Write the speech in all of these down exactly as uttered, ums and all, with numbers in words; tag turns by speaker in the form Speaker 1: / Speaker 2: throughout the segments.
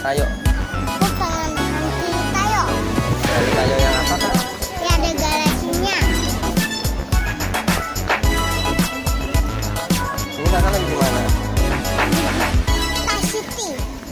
Speaker 1: tayo?
Speaker 2: Aku pengen nanti tayo.
Speaker 1: Nanti tayo yang apa kak?
Speaker 2: Ya ada garasinya.
Speaker 1: Ini kakak lagi di mana?
Speaker 2: Star City.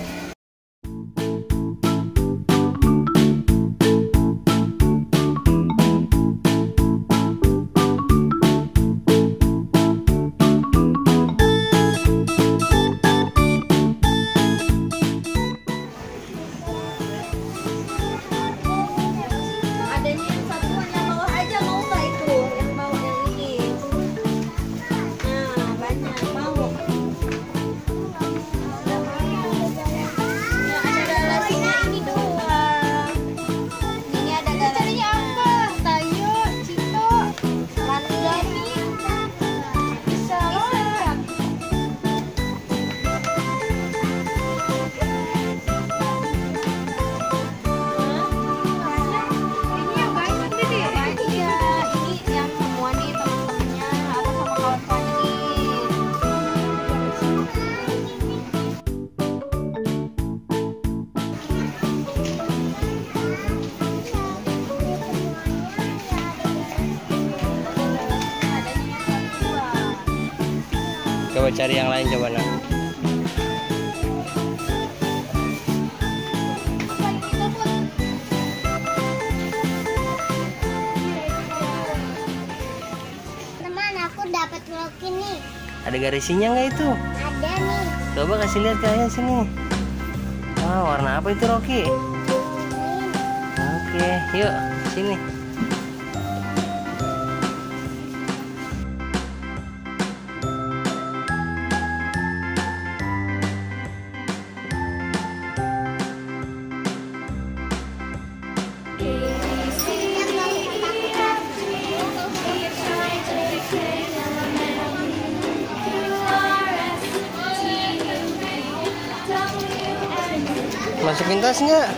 Speaker 1: Coba cari yang lain coba nak.
Speaker 2: Teman, aku dapat Rocky nih.
Speaker 1: Ada garisinya nggak itu?
Speaker 2: Ada nih.
Speaker 1: Coba kasih lihat ke ayah sini. Wah, warna apa itu Rocky? Oke, yuk sini. Masukin tas nggak?